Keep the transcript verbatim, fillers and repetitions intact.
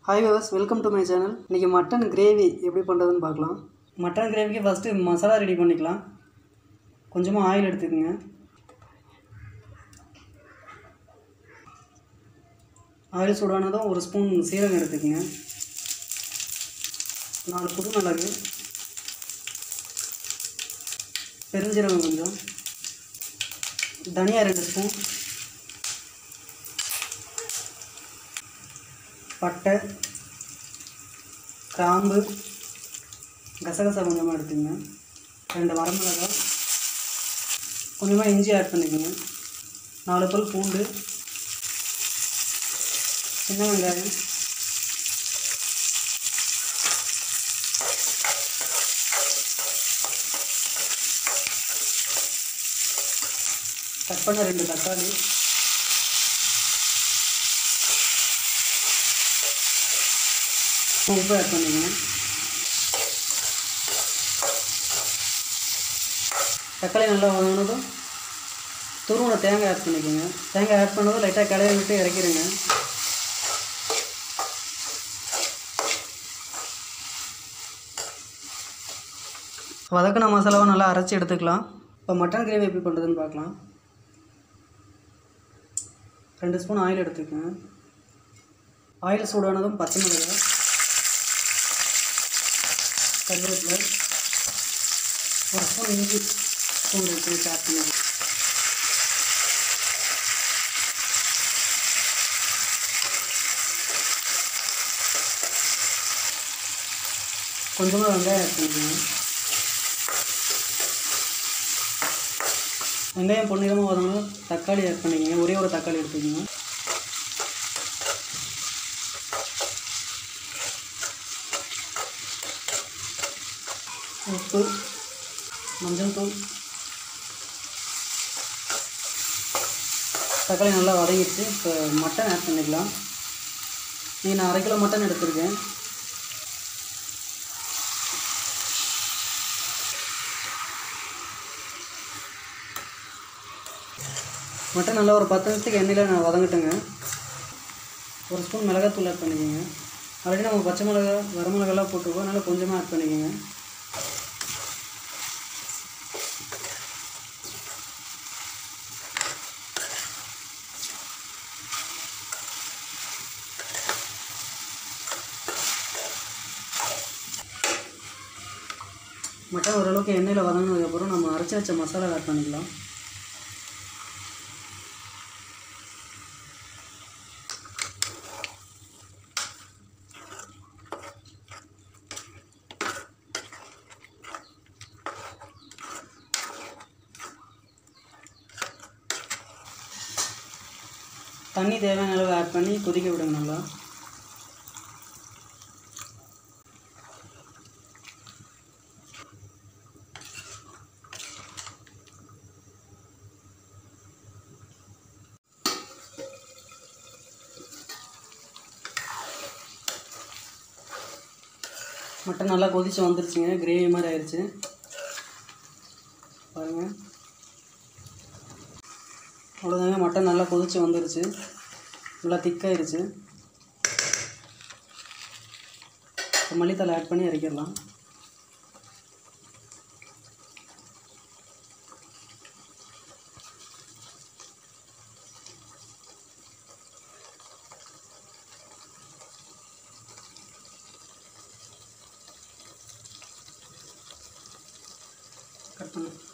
Hi viewers, welcome to my channel. இன்றைக்கி mutton gravy எப்படி பண்ணுறதுன்னு பார்க்கலாம். மட்டன் கிரேவிக்கு ஃபஸ்ட்டு மசாலா ரெடி பண்ணிக்கலாம். கொஞ்சமாக ஆயில் எடுத்துக்கோங்க. ஆயில் சூடானதும் ஒரு ஸ்பூன் சீரகம் எடுத்துக்கோங்க. நாலு புது மிளகு, பெருஞ்சீரகம் கொஞ்சம், தனியா ரெண்டு ஸ்பூன், பட்டை, கிராம்பு, கசகசா கொஞ்சமாக எடுத்துக்கங்க. ரெண்டு வரமிளகாய், கொஞ்சமாக இஞ்சி ஆட் பண்ணிக்கோங்க. நாலு பல் பூண்டு, சின்ன வெங்காயம், கட் பண்ண ரெண்டு தக்காளி, உப்பு ஆட் பண்ணிக்கோங்க. தக்காளி நல்லா வதங்கினதும் துருவன தேங்காய் ஆட் பண்ணிக்கோங்க. தேங்காய் ஆட் பண்ணதும் லைட்டாக கலவை விட்டு இறக்கிடுங்க. வதக்கின மசாலாவை நல்லா அரைச்சி எடுத்துக்கலாம். இப்போ மட்டன் கிரேவி எப்படி பண்ணுறதுன்னு பார்க்கலாம். ரெண்டு ஸ்பூன் ஆயில் எடுத்துக்கோங்க. ஆயில் சூடானதும் பச்சை மிளகாய், கருவேப்பிலை, ஒரு ஸ்பூன் இஞ்சி பூண்டு எடுத்து ஆட் பண்ணுங்க. கொஞ்சமாக வெங்காயம் ஆட் பண்ணிக்கோங்க. வெங்காயம் பொன்னிறமாக வதங்கணும். தக்காளி ஆட் பண்ணிக்கோங்க. ஒரே ஒரு தக்காளி எடுத்துக்கோங்க. உப்பு, மஞ்சள் தூள், தக்காளி நல்லா வதங்கிடுச்சு. இப்போ மட்டன் ஆட் பண்ணிக்கலாம். நீ நான் அரை கிலோ மட்டன் எடுத்துருக்கேன். மட்டன் நல்லா ஒரு பத்து நிமிஷத்துக்கு எண்ணெயில் நான் வதங்கிட்டேங்க. ஒரு ஸ்பூன் மிளகாத்தூள் ஆட் பண்ணிக்கோங்க. ஆல்ரெடி நம்ம பச்சை மிளகா வரமிளகாலாம் போட்டுருக்கோம், அதனால் கொஞ்சமாக ஆட் பண்ணிக்கோங்க. மட்டன் ஓரளவுக்கு எண்ணெயில் வதங்கினதுக்கப்புறம் நம்ம அரைச்சி வச்ச மசாலா ஆட் பண்ணிக்கலாம். தண்ணி தேவையான அளவு ஆட் பண்ணி கொதிக்க விடுங்க நல்லா. மட்டன் நல்லா கொதிச்சு வந்துருச்சுங்க. கிரேவி மாதிரி ஆயிடுச்சு பாருங்கள். அவ்வளோதாங்க, மட்டன் நல்லா கொதிச்சு வந்துருச்சு. நல்லா திக்காயிருச்சு. இப்போ மல்லித்தலை ஆட் பண்ணி இறக்கிடலாம். கட் பண்ணு.